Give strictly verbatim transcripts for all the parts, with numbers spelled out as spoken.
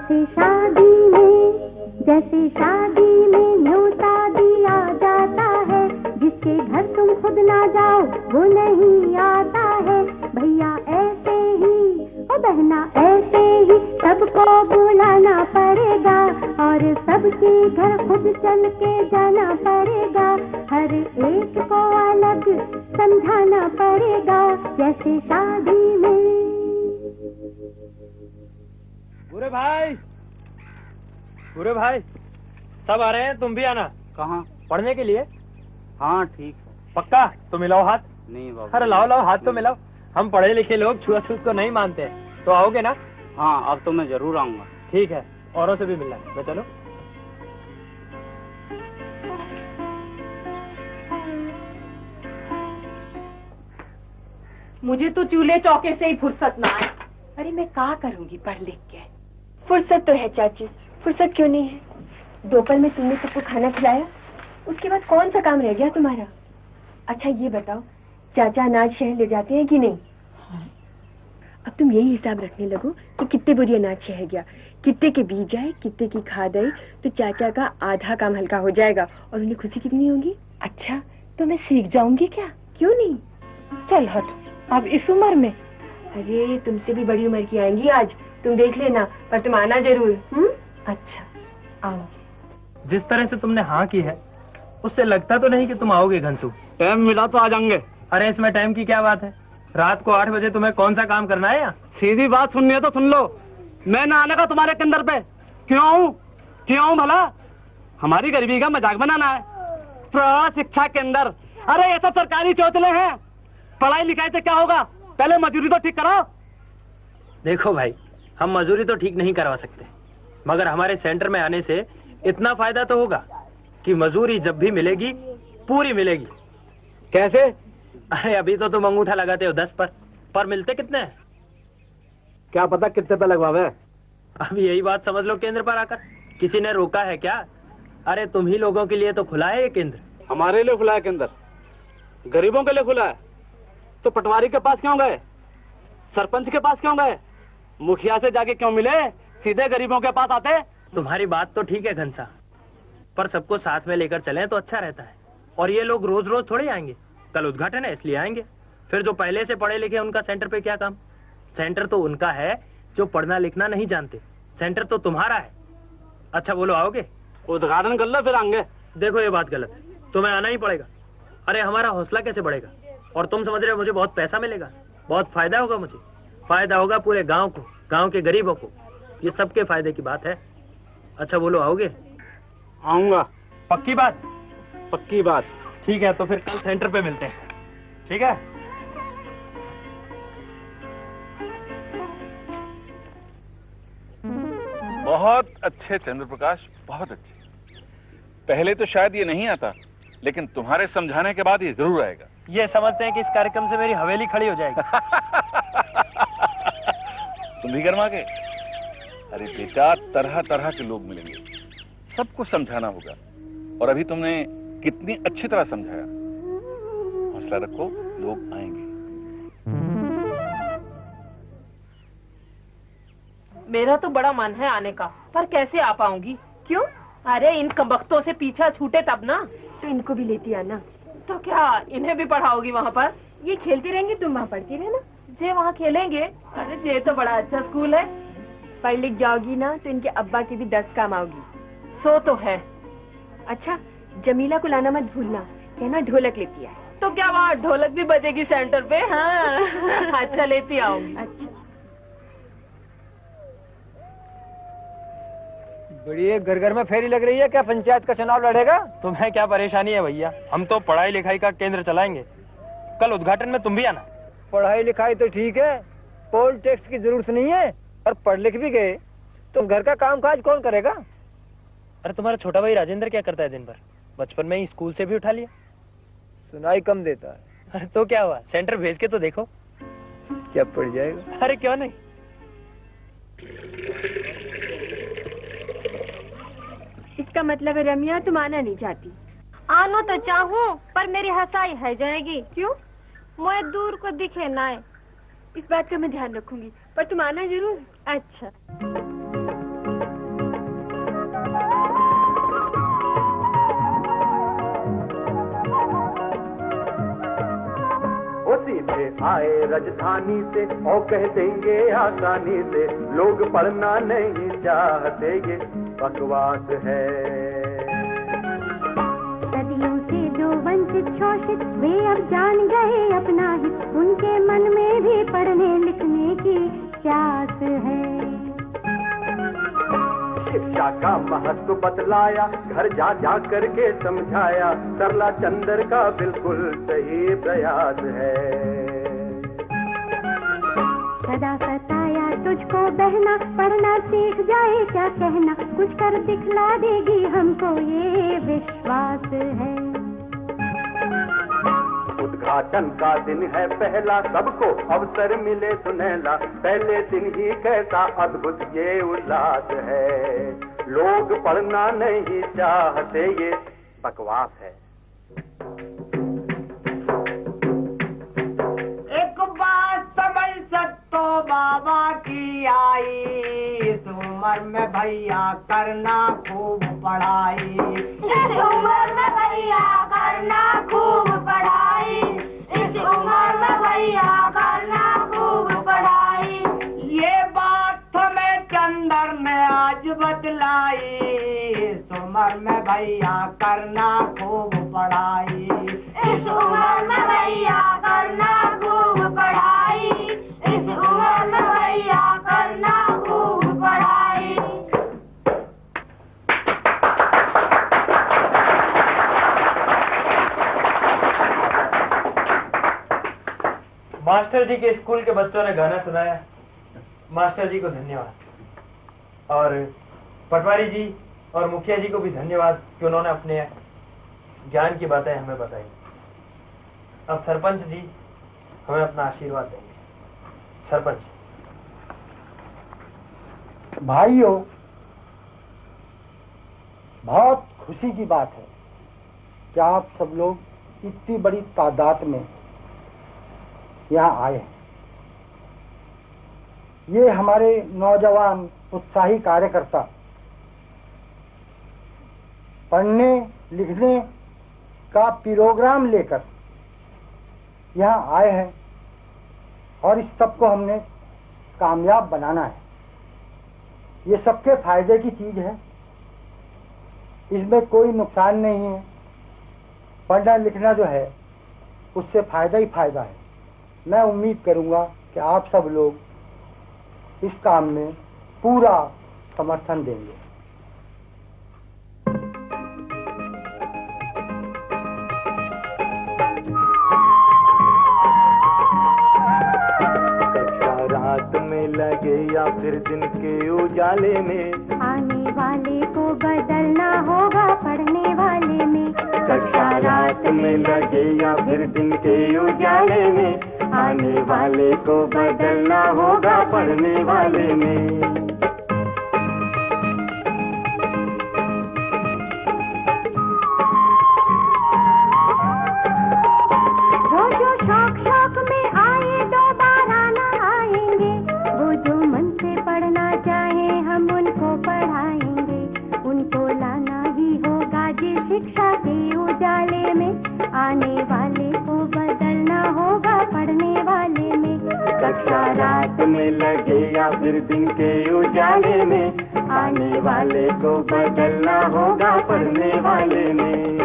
जैसे शादी में जैसे शादी में न्योता दिया जाता है, जिसके घर तुम खुद ना जाओ वो नहीं आता है। भैया ऐसे ही ओ बहना ऐसे ही सबको बुलाना पड़ेगा, और सबके घर खुद चल के जाना पड़ेगा। हर एक को अलग समझाना पड़ेगा, जैसे शादी में। बुरे भाई, बुरे भाई, सब आ रहे हैं, तुम भी आना। कहाँ? पढ़ने के लिए। हाँ ठीक है। पक्का? तो मिलाओ हाथ। नहीं बाबा। अरे लाओ लाओ हाथ तो मिलाओ। हम पढ़े लिखे लोग छुआछूत को नहीं मानते, तो आओगे ना? हाँ अब तो मैं जरूर आऊंगा। ठीक है, औरों से भी मिलना है। मैं चलो। मुझे तो चूल्हे चौके से ही फुर्सत ना है। अरे मैं क्या करूंगी पढ़ लिख के? फुर्सत तो है चाची, फुर्सत क्यों नहीं है? दोपहर में तुमने सबको खाना खिलाया, उसके बाद कौन सा काम रह गया तुम्हारा? अच्छा ये बताओ, चाचा अनाज शहर ले जाते हैं कि नहीं? अब तुम यही हिसाब रखने लगो कि कितने बोरी अनाज शहर गया, कितने के बीज आए, कितने की खाद आई, तो चाचा का आधा काम हल्का हो जाएगा और उन्हें खुशी कितनी होगी। अच्छा तो मैं सीख जाऊंगी क्या? क्यों नहीं? चल हट, अब इस उम्र में। अरे तुमसे भी बड़ी उम्र की आएंगी आज, तुम देख लेना, पर तुम आना जरूर। हम्म? अच्छा आऊंगी। जिस तरह से तुमने हाँ की है, उससे लगता तो नहीं कि तुम आओगे घनसू। टाइम मिला तो आ जाएंगे। अरे इसमें टाइम की क्या बात है? रात को आठ बजे तुम्हें कौन सा काम करना है यहाँ? सीधी बात सुननी है तो सुन लो। मैं ना आने का तुम्हारे केंद्र पे क्यों आऊं? क्यों आऊं भला? हमारी गरीबी का मजाक बनाना है? प्रौढ़ शिक्षा केंद्र, अरे ये सब सरकारी चौचले हैं। पढ़ाई लिखाई से क्या होगा? पहले मजदूरी तो ठीक कराओ। देखो भाई, हम मजदूरी तो ठीक नहीं करवा सकते, मगर हमारे सेंटर में आने से इतना फायदा तो होगा कि मजदूरी जब भी मिलेगी पूरी मिलेगी। कैसे? अरे अभी तो तुम अंगूठा लगाते हो दस पर, पर मिलते कितने हैं? क्या पता कितने पे लगवावे। अब यही बात समझ लो केंद्र पर आकर। किसी ने रोका है क्या? अरे तुम ही लोगों के लिए तो खुला है ये केंद्र। हमारे लिए खुला है केंद्र, गरीबों के लिए खुला है। तो पटवारी के पास क्यों गए? सरपंच के पास क्यों गए? मुखिया से जाके क्यों मिले? सीधे गरीबों के पास आते। तुम्हारी बात तो ठीक है घनसा, पर सबको साथ में लेकर चलें तो अच्छा रहता है। और ये लोग रोज रोज थोड़े आएंगे, कल उद्घाटन है इसलिए आएंगे। फिर जो पहले से पढ़े लिखे उनका सेंटर पे क्या काम? सेंटर तो उनका है जो पढ़ना लिखना नहीं जानते, सेंटर तो तुम्हारा है। अच्छा बोलो, आओगे? उद्घाटन कर लो फिर आएंगे। देखो ये बात गलत है, तुम्हें आना ही पड़ेगा। अरे हमारा हौसला कैसे बढ़ेगा? और तुम समझ रहे हो मुझे बहुत पैसा मिलेगा, बहुत फायदा होगा मुझे। फायदा होगा पूरे गांव को, गांव के गरीबों को, ये सबके फायदे की बात है। अच्छा बोलो, आओगे? आऊंगा। पक्की बात? पक्की बात। ठीक है, तो फिर कल सेंटर पे मिलते हैं। ठीक है? बहुत अच्छे चंद्र प्रकाश, बहुत अच्छे। पहले तो शायद ये नहीं आता, लेकिन तुम्हारे समझाने के बाद ये जरूर आएगा। ये समझते हैं कि इस कार्यक्रम से मेरी हवेली खड़ी हो जाएगी। तुम भी गरमा गए? अरे बेटा, तरह तरह के लोग मिलेंगे, सबको समझाना होगा। और अभी तुमने कितनी अच्छी तरह समझाया। हौसला रखो, लोग आएंगे। मेरा तो बड़ा मन है आने का, पर कैसे आ पाऊंगी? क्यों? अरे इन कमबख्तों से पीछा छूटे तब ना। तो इनको भी लेती आना। तो क्या इन्हें भी पढ़ाओगी वहाँ पर? ये खेलते रहेंगे, तुम वहाँ पढ़ती रहना। जे वहाँ खेलेंगे? अरे जे तो बड़ा अच्छा स्कूल है। पढ़ लिख जाओगी ना तो इनके अब्बा की भी दस काम आओगी। सो तो है। अच्छा जमीला को लाना मत भूलना, कहना ढोलक लेती है। तो क्या वहाँ ढोलक भी बजेगी सेंटर पे? हाँ। अच्छा लेती आऊंगी। अच्छा बड़ी घर घर में फेरी लग रही है, क्या पंचायत का चुनाव लड़ेगा? तुम्हें क्या परेशानी है भैया? हम तो पढ़ाई लिखाई का केंद्र चलाएंगे। कल उद्घाटन में तुम भी आना। पढ़ाई लिखाई तो ठीक है, पोल टैक्स की जरूरत नहीं है। और पढ़ लिख भी गए तो घर का काम काज कौन करेगा? अरे तुम्हारा छोटा भाई राजेंद्र क्या करता है दिन भर? बचपन में ही स्कूल से भी उठा लिया। सुनाई कम देता है। अरे तो क्या हुआ, सेंटर भेज के तो देखो। क्या पड़ जाएगा? अरे क्यों नहीं। इसका मतलब है रमिया तुम आना नहीं चाहती? आनो तो चाहूँ, पर मेरी हंसाई है जाएगी। क्यों? मैं दूर को दिखे ना। इस बात का मैं ध्यान रखूंगी, पर तुम आना जरूर। अच्छा सीधे आए राजधानी से और कह देंगे आसानी से लोग पढ़ना नहीं चाहते, ये बकवास है। सदियों से जो वंचित शोषित वे अब जान गए अपना हित, उनके मन में भी पढ़ने लिखने की प्यास है। शिक्षा का महत्व बतलाया, घर जा जा करके समझाया, सरला चंद्र का बिल्कुल सही प्रयास है। सदा सताया तुझको बहना, पढ़ना सीख जाए क्या कहना, कुछ कर दिखला देगी हमको ये विश्वास है। उद्घाटन का दिन है पहला, सबको अवसर मिले सुनहला, पहले दिन ही कैसा अद्भुत ये उल्लास है। लोग पढ़ना नहीं चाहते, ये बकवास है। एक बात समझ सकतो बाबा की आई, इस उम्र में भैया करना खूब पढ़ाई, इस उम्र में भैया करना खूब पढ़ाई, इस उम्र में भैया करना खूब पढ़ाई। ये बात हमें चंदर ने आज बतलाई, इस उम्र में भैया करना खूब पढ़ाई, इस उम्र में भैया करना खूब पढ़ाई, इस उम्र में भैया करना खूब पढ़ाई। मास्टर जी के स्कूल के बच्चों ने गाना सुनाया, मास्टर जी को धन्यवाद, और पटवारी जी और मुखिया जी को भी धन्यवाद कि उन्होंने अपने ज्ञान की बातें हमें बताई। अब सरपंच जी हमें अपना आशीर्वाद देंगे। सरपंच। भाइयों, बहुत खुशी की बात है कि आप सब लोग इतनी बड़ी तादाद में यहाँ आए हैं। ये हमारे नौजवान उत्साही कार्यकर्ता पढ़ने लिखने का प्रोग्राम लेकर यहाँ आए हैं और इस सबको हमने कामयाब बनाना है। ये सबके फायदे की चीज़ है, इसमें कोई नुकसान नहीं है। पढ़ना लिखना जो है उससे फ़ायदा ही फ़ायदा है। मैं उम्मीद करूँगा कि आप सब लोग इस काम में पूरा समर्थन देंगे। रात में लगे या फिर दिन के उजाले में, आने वाले को बदलना होगा पढ़ने वाले में। कक्षा रात में लगे या फिर दिन के उजाले में, आने वाले को बदलना होगा पढ़ने वाले में। वो जो शौक शौक में आए दोबारा ना आएंगे, वो जो मन से पढ़ना चाहे हम उनको पढ़ाएंगे। उनको लाना ही होगा जी शिक्षा के उजाले में, आने वाले को बदलना होगा पढ़ने वाले में। कक्षा रात में लगे या फिर दिन के उजाले में, आने वाले को बदलना होगा पढ़ने वाले में।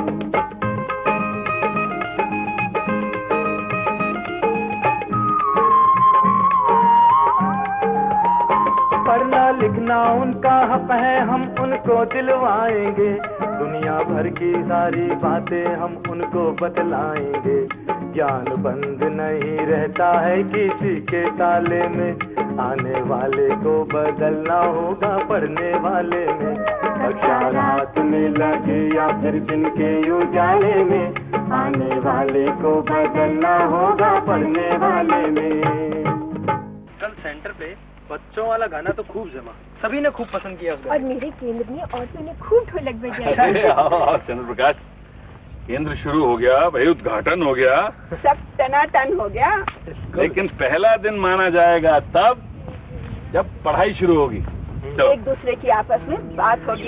पढ़ना लिखना उनका हक है, हम उनको दिलवाएंगे। दुनिया भर की सारी बातें हम उनको बतलाएंगे। ज्ञान बंद नहीं रहता है किसी के ताले में, आने वाले को बदलना होगा पढ़ने वाले में। कक्षा रात में लगे या फिर दिन के उजाले में, आने वाले को बदलना होगा पढ़ने वाले में। कल सेंटर पे बच्चों वाला गाना तो खूब जमा, सभी ने खूब पसंद किया उसे। और मेरे केंद्र में औरतों ने खूब ढोलक बजाया। चंद्र प्रकाश, केंद्र शुरू हो गया भाई, उद्घाटन हो गया, सब टनाटन हो गया। लेकिन पहला दिन माना जाएगा तब जब पढ़ाई शुरू होगी। चलो। एक दूसरे की आपस में बात होगी।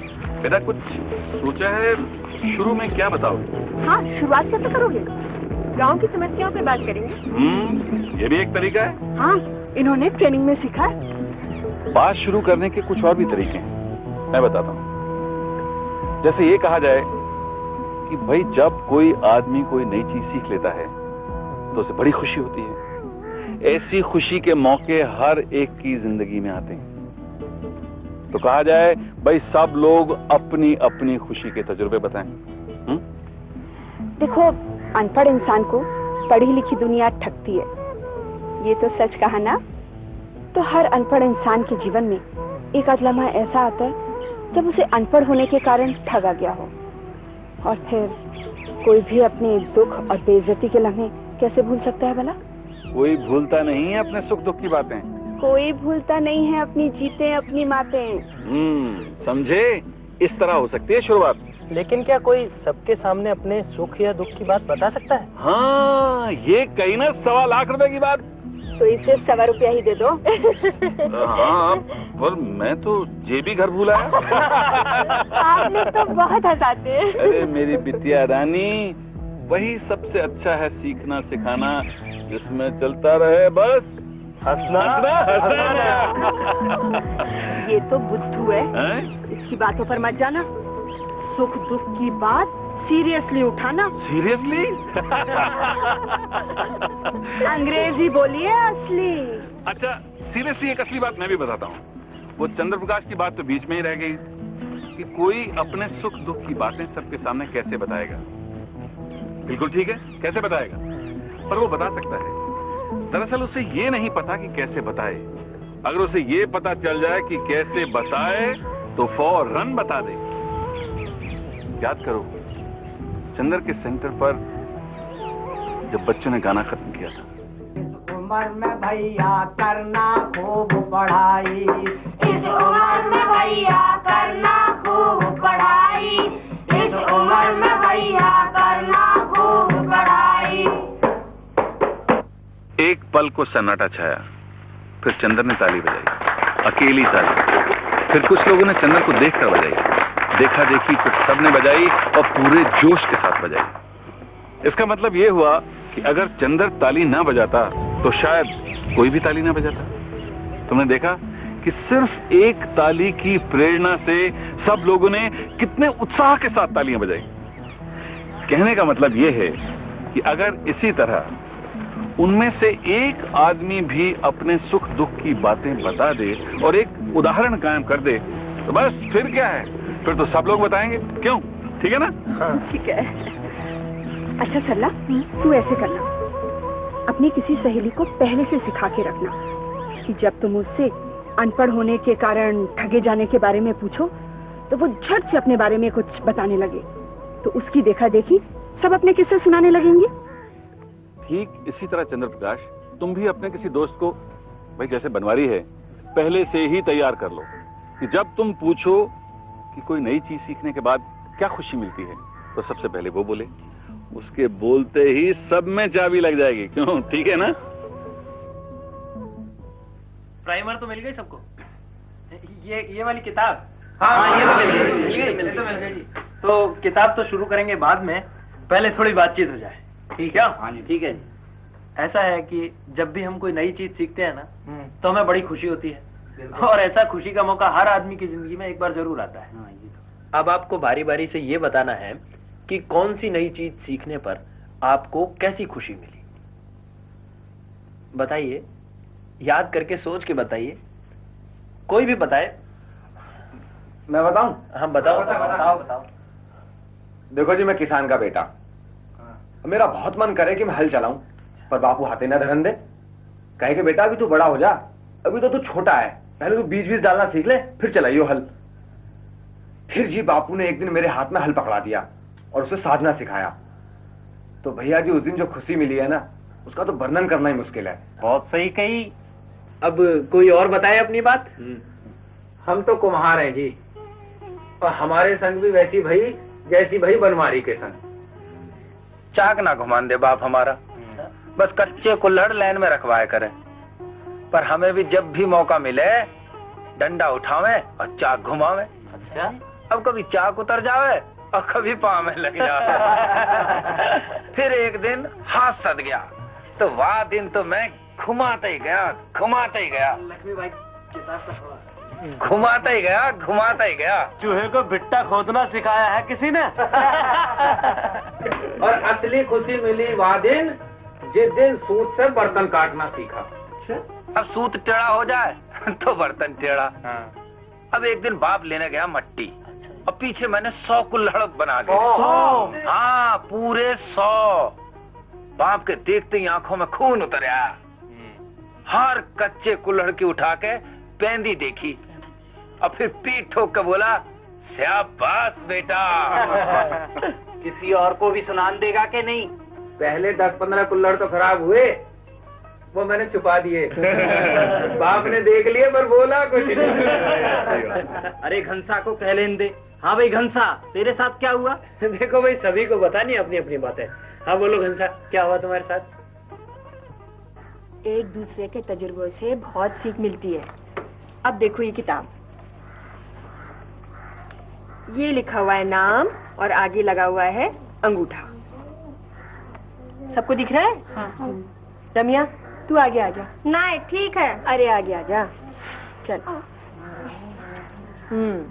बेटा कुछ सोचा है शुरू में क्या बताओगे? हाँ, शुरुआत कैसे करोगे? गांव की समस्याओं पे बात करेंगे। हम्म, ये भी एक तरीका है। हाँ, इन्होंने ट्रेनिंग में सीखा है। बात शुरू करने के कुछ और भी तरीके हैं, मैं बताता हूँ। जैसे ये कहा जाए कि भाई जब कोई आदमी कोई नई चीज सीख लेता है तो उसे बड़ी खुशी होती है। ऐसी खुशी के मौके हर एक की जिंदगी में आते हैं। तो कहा जाए भाई सब लोग अपनी अपनी खुशी के तजुर्बे बताएं। हुँ? देखो, अनपढ़ इंसान को पढ़ी लिखी दुनिया ठगती है, ये तो सच कहा ना। तो हर अनपढ़ इंसान के जीवन में एक आध लम्हा ऐसा आता है जब उसे अनपढ़ होने के कारण ठगा गया हो। और फिर कोई भी अपने दुख और बेइज्जती के लम्हे कैसे भूल सकता है भला? कोई भूलता नहीं है अपने सुख दुख की बातें। कोई भूलता नहीं है अपनी जीतें अपनी मातें। हम्म, समझे? इस तरह हो सकती है शुरुआत। लेकिन क्या कोई सबके सामने अपने सुख या दुख की बात बता सकता है? हाँ, ये कहीं ना सवा लाख रुपए की बात। तो इसे सवा रुपया ही दे दो। हाँ, पर मैं तो जेबी घर भूला है। आप लोग तो बहुत हंसाते हैं। अरे मेरी बिटिया रानी, वही सबसे अच्छा है सीखना सिखाना, जिसमें चलता रहे बस हंसना हंसना हंसना। ये तो बुद्धू है, है? इसकी बातों पर मत जाना। सुख दुख की बात सीरियसली उठाना। सीरियसली? अंग्रेजी बोलिए असली। अच्छा, सीरियसली एक असली बात मैं भी बताता हूँ। वो चंद्र प्रकाश की बात तो बीच में ही रह गई कि कोई अपने सुख दुख की बातें सबके सामने कैसे बताएगा। बिल्कुल ठीक है, कैसे बताएगा, पर वो बता सकता है। दरअसल उसे ये नहीं पता कि कैसे बताए। अगर उसे ये पता चल जाए कि कैसे बताए तो फौरन बता दे। याद करो, चंद्र के सेंटर पर जब बच्चों ने गाना खत्म किया था। उम्र में भैया करना खूब पढ़ाई, इस उम्र में भैया करना खूब पढ़ाई, इस उम्र में भैया करना खूब पढ़ाई। एक पल को सन्नाटा छाया, फिर चंद्र ने ताली बजाई, अकेली ताली। फिर कुछ लोगों ने चंद्र को देखकर बजाई, देखा देखी फिर सबने बजाई और पूरे जोश के साथ बजाई। इसका मतलब यह हुआ कि अगर चंद्र ताली ना बजाता तो शायद कोई भी ताली ना बजाता। तुमने देखा कि सिर्फ एक ताली की प्रेरणा से सब लोगों ने कितने उत्साह के साथ तालियां बजाई। कहने का मतलब यह है कि अगर इसी तरह उनमें से एक आदमी भी अपने सुख दुख की बातें बता दे और एक उदाहरण कायम कर दे तो बस फिर क्या है, फिर तो सब लोग बताएंगे। क्यों? ठीक है ना? हाँ। ठीक है। अच्छा सरला, तू ऐसे करना, अपनी किसी सहेली को पहले से सिखा के रखना कि जब तुम उससे अनपढ़ होने के कारण ठगे जाने के बारे में पूछो तो वो झट से अपने बारे में कुछ बताने लगे, तो उसकी देखा देखी सब अपने किस्से सुनाने लगेंगे। ठीक इसी तरह चंद्र प्रकाश, तुम भी अपने किसी दोस्त को, भाई जैसे बनवारी है, पहले से ही तैयार कर लो कि जब तुम पूछो कि कोई नई चीज सीखने के बाद क्या खुशी मिलती है तो सबसे पहले वो बोले। उसके बोलते ही सब में चाबी लग जाएगी। क्यों? ठीक है ना? प्राइमर तो मिल गई सबको? ये ये वाली किताब? हाँ, ये तो मिल गई। मिल गई, मिल तो मिल गई जी। तो किताब तो शुरू करेंगे बाद में, पहले थोड़ी बातचीत हो जाए। ठीक है? हाँ जी, ठीक है जी। ऐसा है कि जब भी हम कोई नई चीज सीखते हैं ना तो हमें बड़ी खुशी होती है, और ऐसा खुशी का मौका हर आदमी की जिंदगी में एक बार जरूर आता है। अब आपको बारी बारी से ये बताना है कि कौन सी नई चीज सीखने पर आपको कैसी खुशी मिली। बताइए, याद करके सोच के बताइए, कोई भी बताए। मैं बताऊं? हम बताओ। बताओ बताओ बताओ। देखो जी, मैं किसान का बेटा, मेरा बहुत मन करे कि मैं हल चलाऊं, पर बापू हाथे ना धरन दे। कहे कि बेटा अभी तू बड़ा हो जा, अभी तो तू छोटा है, पहले तू बीज बीज डालना सीख ले, फिर चलाइयो हल। फिर जी बापू ने एक दिन मेरे हाथ में हल पकड़ा दिया और उसे साधना सिखाया। तो भैया जी उस दिन जो खुशी मिली है ना, उसका तो वर्णन करना ही मुश्किल है। बहुत सही कही। अब कोई और बताए अपनी बात। हम तो कुम्हार हैं जी, और हमारे संग भी वैसी भाई जैसी भाई बनवारी के संग। चाक ना घुमान दे बाप हमारा, बस कच्चे कुल्हड़ लाइन में रखवाए करे, पर हमें भी जब भी मौका मिले डंडा उठावे और चाक घुमावे। अच्छा, अब कभी चाक उतर जावे और कभी पाँव में लग जावे। फिर एक दिन हाथ सद गया, तो वह दिन तो मैं घुमाता ही गया, घुमाता ही गया, लक्ष्मी भाई घुमाता ही गया, घुमाता ही गया। चूहे को भिट्टा खोदना सिखाया है किसी ने? और असली खुशी मिली वह दिन जिस दिन सूत से बर्तन काटना सीखा। अब सूत टेढ़ा हो जाए तो बर्तन टेढ़ा। अब एक दिन बाप लेने गया मट्टी, और पीछे मैंने सौ कुल्हड़ बना दी। हाँ, पूरे सौ। बाप के देखते ही आंखों में खून उतर आया। हर कच्चे कुल्हड़ की उठा के पेंदी देखी, और फिर पीठ ठोक के बोला, शाबाश बेटा। किसी और को भी सुनान देगा कि नहीं? पहले दस पंद्रह कुल्हड़ तो खराब हुए, वो मैंने छुपा दिए। बाप ने देख लिए पर बोला कुछ नहीं। अरे घंसा को कह लेन दे। हाँ भाई घंसा, तेरे साथ क्या हुआ? देखो भाई, सभी को बतानी अपनी अपनी बातें। हाँ बोलो घंसा, क्या हुआ तुम्हारे साथ? एक दूसरे के तजुर्बों से बहुत सीख मिलती है। अब देखो ये किताब, ये लिखा हुआ है नाम और आगे लगा हुआ है अंगूठा। सबको दिख रहा है? हाँ। रमिया तू आगे आजा। नहीं ठीक है। अरे आगे आजा, चल। हम्म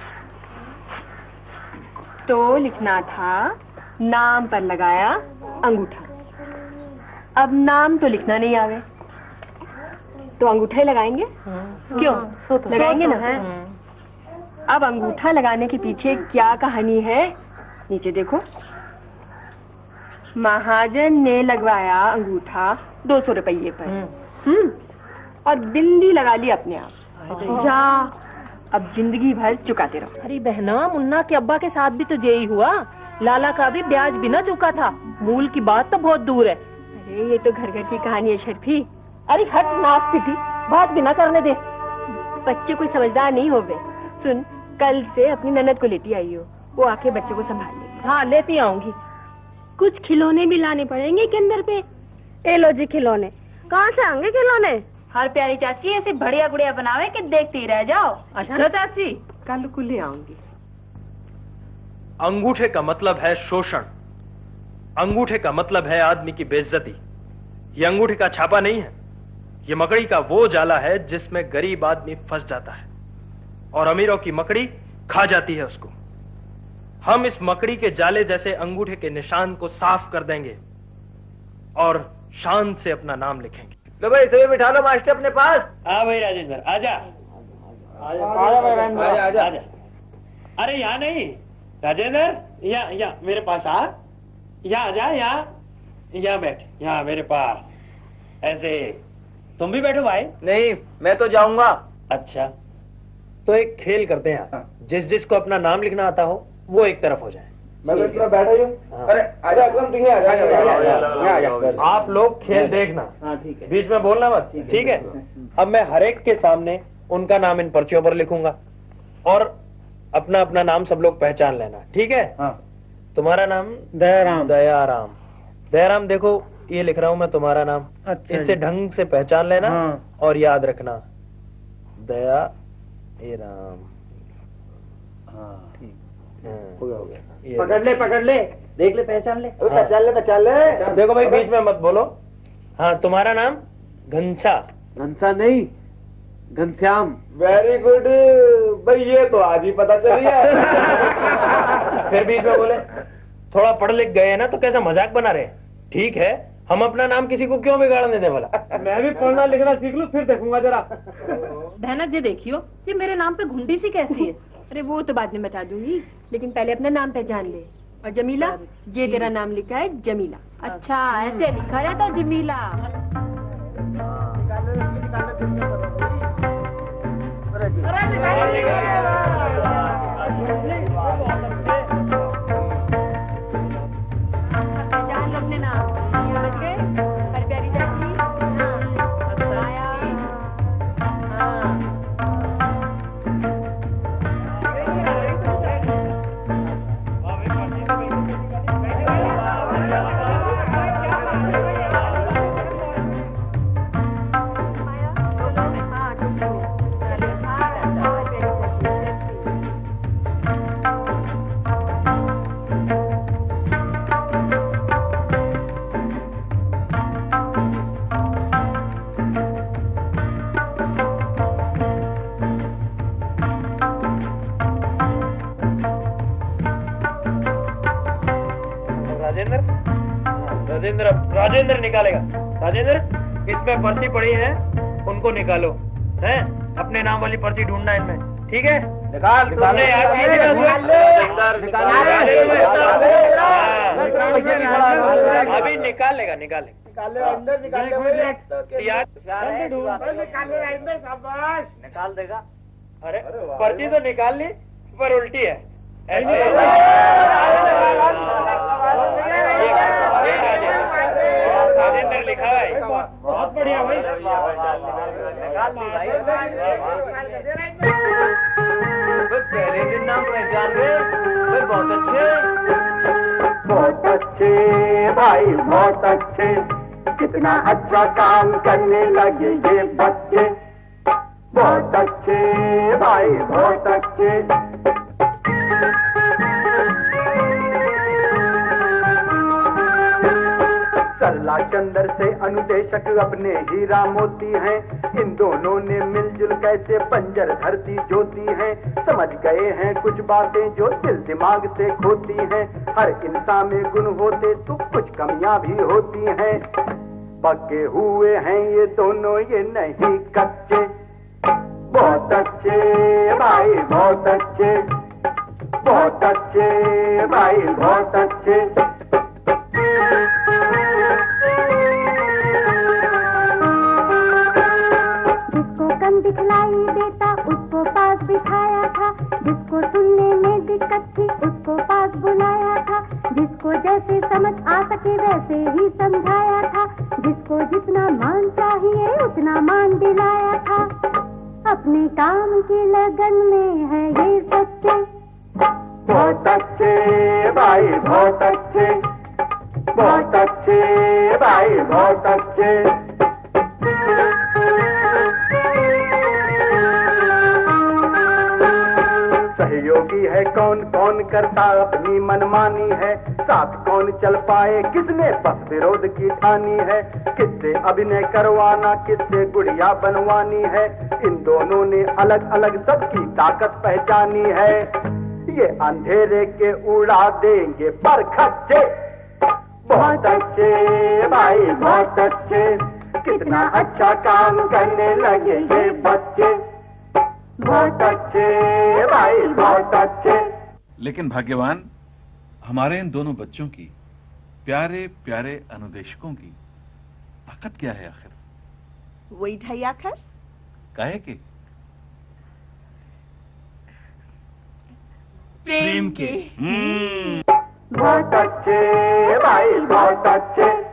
तो लिखना था, नाम पर लगाया अंगूठा। अब नाम तो लिखना नहीं आवे, तो अंगूठा ही लगाएंगे। क्यों? लगाएंगे ना। अब अंगूठा लगाने के पीछे क्या कहानी है, नीचे देखो। महाजन ने लगवाया अंगूठा दो सौ रुपये पर, हम्म और बिंदी लगा ली अपने आप। जा, अब जिंदगी भर चुकाते रहो। अरे बहना, मुन्ना के अब्बा के साथ भी तो यही हुआ। लाला का भी ब्याज बिना चुका था। मूल की बात तो बहुत दूर है। अरे ये तो घर घर की कहानी है शर्फी। अरे हट नास पिटी, बात बिना करने दे। बच्चे कोई समझदार नहीं होवे। सुन, कल से अपनी ननद को लेती आई हो, वो आके बच्चों को संभाल लेगी। हाँ लेती आऊंगी। कुछ खिलौने भी लाने पड़ेंगे केंद्र पे। ए लो जी खिलौने। कहाँ से आएंगे खिलौने? हर प्यारी चाची ऐसे बढ़िया गुड़िया बनावे कि देखते ही रह जाओ। अच्छा चाची, कल को ले आऊंगी। अंगूठे का मतलब है शोषण, अंगूठे का मतलब है आदमी की बेइज्जती। यह अंगूठे का छापा नहीं है, यह मकड़ी का वो जाला है जिसमें गरीब आदमी फंस जाता है और अमीरों की मकड़ी खा जाती है उसको। हम इस मकड़ी के जाले जैसे अंगूठे के निशान को साफ कर देंगे और शान से अपना नाम लिखेंगे। लो भाई सभी बिठा लो मास्टर अपने पास। हाँ भाई राजेंद्र, आजा आजा भाई राजेंद्र, आजा आजा आजा। अरे यहाँ नहीं राजेंद्र, यहाँ यहाँ मेरे पास आ, यहाँ आजा, यहाँ यहाँ बैठ, यहाँ मेरे पास। ऐसे तुम भी बैठो भाई। नहीं, मैं तो जाऊंगा। अच्छा, तो एक खेल करते हैं, जिस जिसको अपना नाम लिखना आता हो वो एक तरफ हो जाए। मैं तो इतना बैठा ही हूँ। अरे आजा अकरम, तुम यहाँ आजा। आप लोग खेल देखना, ठीक है, बीच में बोलना मत, ठीक है? अब मैं हर एक के सामने उनका नाम इन पर्चियों पर लिखूंगा और अपना अपना नाम सब लोग पहचान लेना, ठीक है? हाँ। तुम्हारा नाम? दयाराम। दयाराम। दयाराम देखो, ये लिख रहा हूं मैं तुम्हारा नाम। अच्छा, इससे ढंग से पहचान लेना। हाँ। और याद रखना, दया ए राम। हाँ ठीक, हो गया हो गया। पकड़ ले पकड़ ले, देख ले, पहचान ले। हाँ। पहचान ले पहचान ले। देखो भाई बीच में मत बोलो। हाँ, तुम्हारा नाम? घनसा। घनसा नहीं, घनश्याम। वेरी गुड भाई, ये तो आज ही पता चल गया। फिर बीच में बोले, थोड़ा पढ़ लिख गए ना तो कैसा मजाक बना रहे। ठीक है, हम अपना नाम किसी को क्यों बिगाड़ने दे बोला। मैं भी पढ़ना लिखना सीख लूं, फिर देखूंगा जरा। बहना जी देखियो जी, मेरे नाम पे घुंडी सी कैसी है? अरे वो तो बाद में बता दूंगी, लेकिन पहले अपना नाम पहचान ले। और जमीला, ये तेरा नाम लिखा है जमीला। अच्छा, ऐसे लिखा रहता जमीला। पहचान लो अपने नाम, समझ गए? हर प्यारी चाची। राजेंद्र राजेंद्र निकालेगा। राजेंद्र, इसमें पर्ची पड़ी है, उनको निकालो। हैं? अपने नाम वाली पर्ची ढूंढना इनमें, ठीक है? निकाल, तुमने याद की थी ना उसमें? अभी निकाल लेगा, निकाल लेगा। निकाल ले अंदर, निकाल ले भाई। याद निकाल ले अंदर, शाबाश। निकाल देगा। अरे पर्ची तो निकाल ली, पर उल्टी है ऐसे। राजेंद्र लिखा है, बहुत बढ़िया भाई। निकाल दी भाई। पहले दिन नाम पहचान गए, बहुत अच्छे बहुत अच्छे भाई, बहुत अच्छे, कितना अच्छा काम करने लगे ये बच्चे। बहुत अच्छे भाई, बहुत अच्छे। सरला चंद्र से अनुदेशक अपने हीरा मोती हैं। इन दोनों ने मिलजुल कैसे बंजर धरती जोती हैं। समझ गए हैं कुछ बातें जो दिल दिमाग से खोती हैं। हर इंसान में गुण होते तो कुछ कमियां भी होती हैं। पक्के हुए हैं ये दोनों, ये नहीं कच्चे। बहुत अच्छे भाई, बहुत अच्छे, बहुत अच्छे भाई, बहुत अच्छे। जिसको कम दिखलाई देता उसको पास बिठाया था। जिसको सुनने में दिक्कत थी उसको पास बुलाया था। जिसको जैसे समझ आ सके वैसे ही समझाया था। जिसको जितना मान चाहिए उतना मान दिलाया था। अपने काम की लगन में है ये सच्चे। बहुत अच्छे भाई, बहुत अच्छे, बहुत अच्छे भाई, बहुत अच्छे। सहयोगी है कौन, कौन करता अपनी मनमानी है। साथ कौन चल पाए, किसने बस विरोध की ठानी है। किससे अभिनय करवाना, किससे गुड़िया बनवानी है। इन दोनों ने अलग अलग सबकी ताकत पहचानी है। ये अंधेरे के उड़ा देंगे पर खच्चे। बहुत अच्छे भाई, बहुत अच्छे, कितना अच्छा काम करने लगे ये बच्चे। बहुत अच्छे भाई, बहुत अच्छे। लेकिन भाग्यवान हमारे इन दोनों बच्चों की, प्यारे प्यारे अनुदेशकों की ताकत क्या है आखिर? वही ढाई आखिर काहे के? प्रेम के। बहुत अच्छे भाई, बहुत अच्छे।